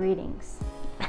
Greetings.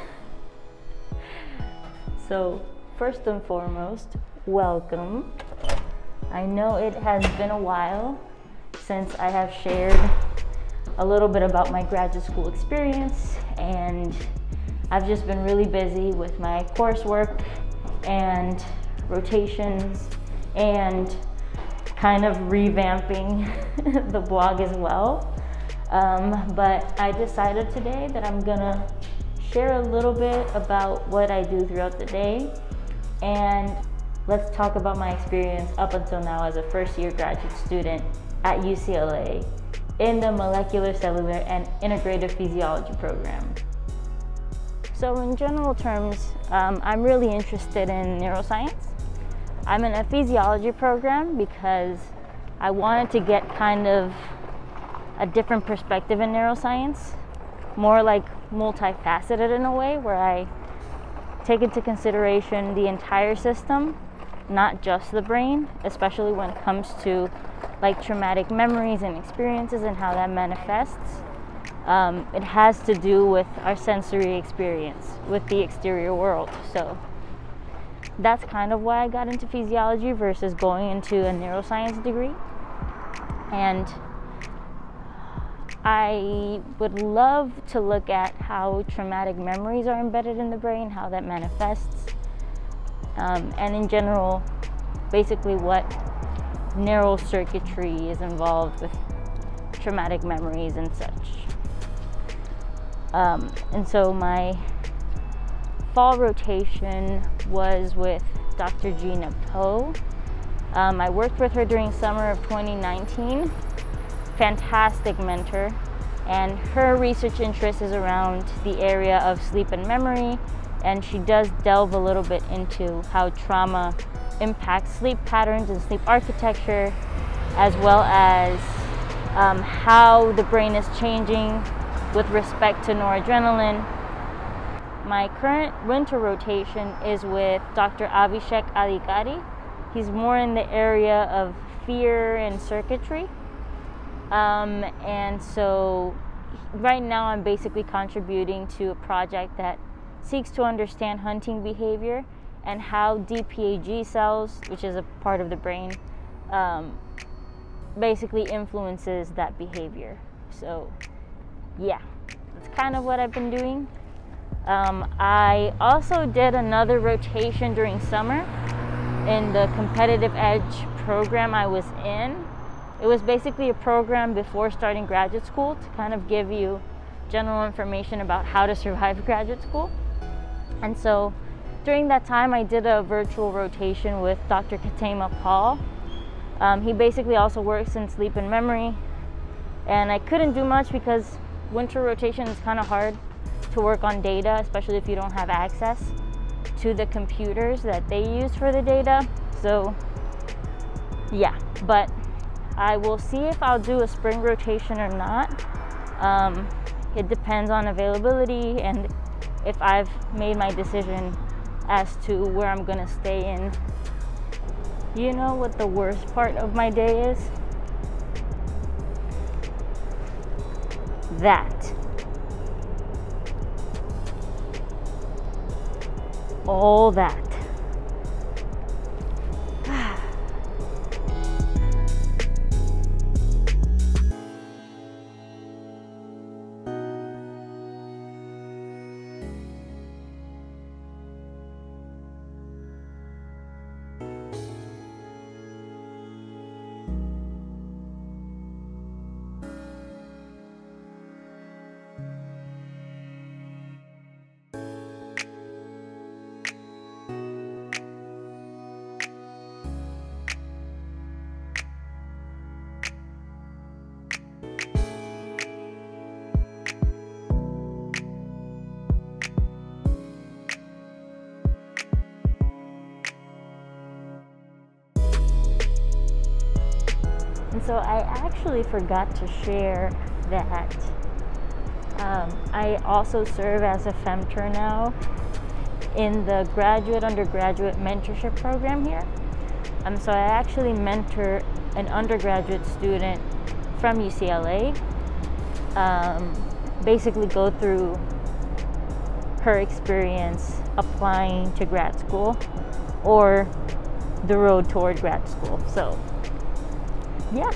So first and foremost, welcome. I know it has been a while since I have shared a little bit about my graduate school experience, and I've just been really busy with my coursework and rotations and kind of revamping the blog as well. But I decided today that I'm gonna share a little bit about what I do throughout the day, and let's talk about my experience up until now as a first-year graduate student at UCLA in the Molecular, Cellular, and Integrative Physiology program. So in general terms, I'm really interested in neuroscience. I'm in a physiology program because I wanted to get kind of a different perspective in neuroscience, more like multifaceted in a way, where I take into consideration the entire system, not just the brain, especially when it comes to like traumatic memories and experiences and how that manifests. It has to do with our sensory experience with the exterior world. So that's kind of why I got into physiology versus going into a neuroscience degree. And I would love to look at how traumatic memories are embedded in the brain, how that manifests, and in general, basically what neural circuitry is involved with traumatic memories and such. And so my fall rotation was with Dr. Gina Poe. I worked with her during summer of 2019. Fantastic mentor, and her research interest is around the area of sleep and memory, and she does delve a little bit into how trauma impacts sleep patterns and sleep architecture, as well as how the brain is changing with respect to noradrenaline. My current winter rotation is with Dr. Abhishek Adhikari. He's more in the area of fear and circuitry. And so right now I'm basically contributing to a project that seeks to understand hunting behavior and how DPAG cells, which is a part of the brain, basically influences that behavior. So yeah, that's kind of what I've been doing. I also did another rotation during summer in the Competitive Edge program I was in. It was basically a program before starting graduate school to kind of give you general information about how to survive graduate school. And so during that time, I did a virtual rotation with Dr. Katema Paul. He basically also works in sleep and memory. And I couldn't do much because winter rotation is kind of hard to work on data, especially if you don't have access to the computers that they use for the data. So yeah, but I will see if I'll do a spring rotation or not. It depends on availability and if I've made my decision as to where I'm gonna stay in. You know what the worst part of my day is? That. All that. And so I actually forgot to share that I also serve as a femtor now in the graduate undergraduate mentorship program here. So I actually mentor an undergraduate student from UCLA, basically go through her experience applying to grad school or the road toward grad school. So yeah.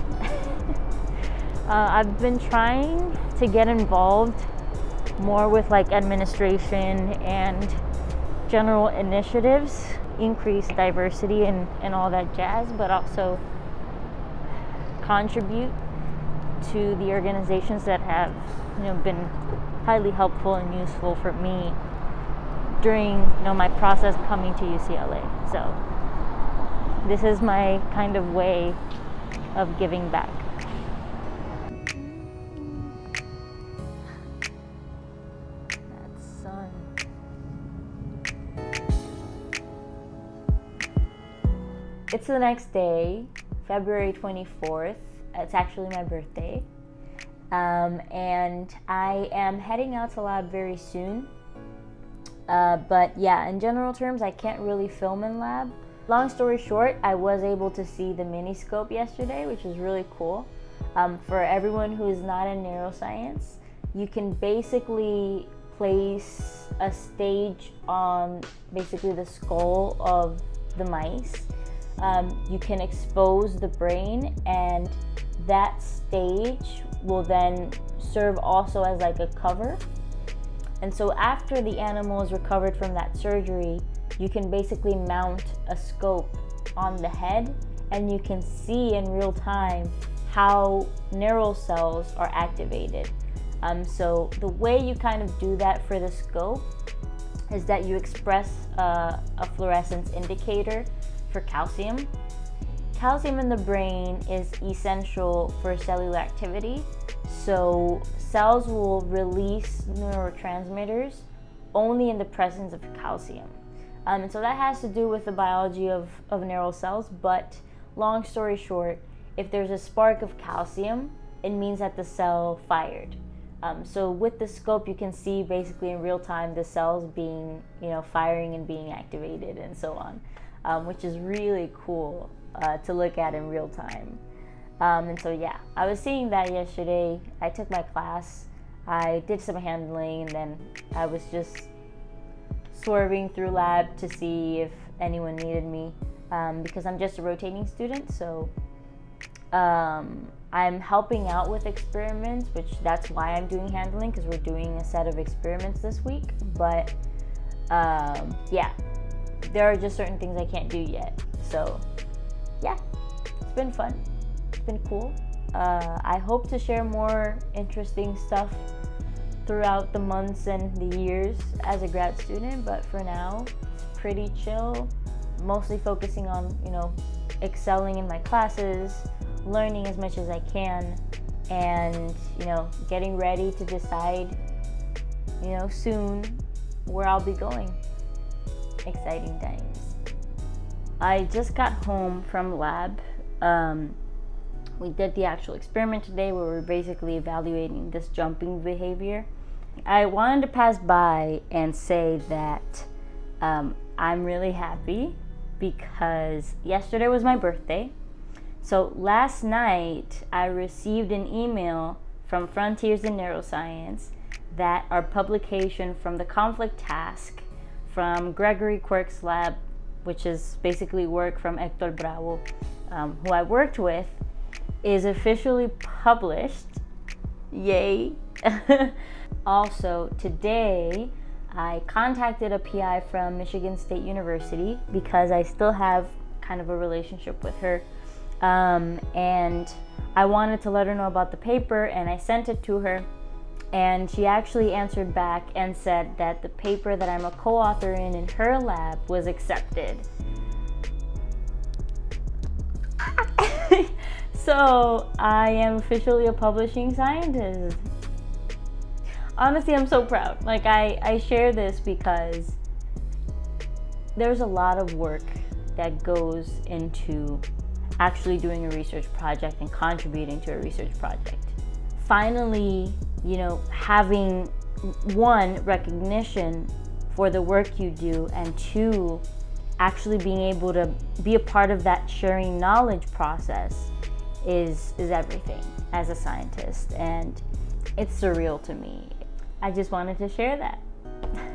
I've been trying to get involved more with like administration and general initiatives, increase diversity and all that jazz, but also contribute to the organizations that have, you know, been highly helpful and useful for me during, you know, my process coming to UCLA. So this is my kind of way of giving back. That sun. It's the next day, February 24th. It's actually my birthday. And I am heading out to lab very soon. But yeah, in general terms, I can't really film in lab. Long story short, I was able to see the mini scope yesterday, which is really cool. For everyone who is not in neuroscience, you can basically place a stage on basically the skull of the mice. You can expose the brain, and that stage will then serve also as like a cover. And so after the animal is recovered from that surgery, you can basically mount a scope on the head, and you can see in real time how neural cells are activated. So the way you kind of do that for the scope is that you express a fluorescence indicator for calcium. Calcium in the brain is essential for cellular activity. So cells will release neurotransmitters only in the presence of calcium. And so that has to do with the biology of neural cells, but long story short, if there's a spark of calcium, it means that the cell fired. So with the scope, you can see basically in real time the cells being, you know, firing and being activated and so on, which is really cool to look at in real time. And so yeah, I was seeing that yesterday. I took my class, I did some handling, and then I was just swerving through lab to see if anyone needed me, because I'm just a rotating student. So I'm helping out with experiments, which that's why I'm doing handling, because we're doing a set of experiments this week. But yeah, there are just certain things I can't do yet. So yeah, it's been fun. It's been cool. I hope to share more interesting stuff throughout the months and the years as a grad student, but for now, it's pretty chill. Mostly focusing on, you know, excelling in my classes, learning as much as I can, and, you know, getting ready to decide, you know, soon where I'll be going. Exciting times. I just got home from lab. We did the actual experiment today where we're basically evaluating this jumping behavior. I wanted to pass by and say that I'm really happy because yesterday was my birthday. So last night I received an email from Frontiers in Neuroscience that our publication from the conflict task from Gregory Quirk's lab, which is basically work from Hector Bravo, who I worked with, is officially published. Yay. Also, today I contacted a PI from Michigan State University because I still have kind of a relationship with her, and I wanted to let her know about the paper, and I sent it to her, and she actually answered back and said that the paper that I'm a co-author in her lab was accepted. So I am officially a publishing scientist. Honestly, I'm so proud. Like, I share this because there's a lot of work that goes into actually doing a research project and contributing to a research project. Finally, you know, having one, recognition for the work you do, and two, actually being able to be a part of that sharing knowledge process is everything as a scientist, and it's surreal to me. I just wanted to share that.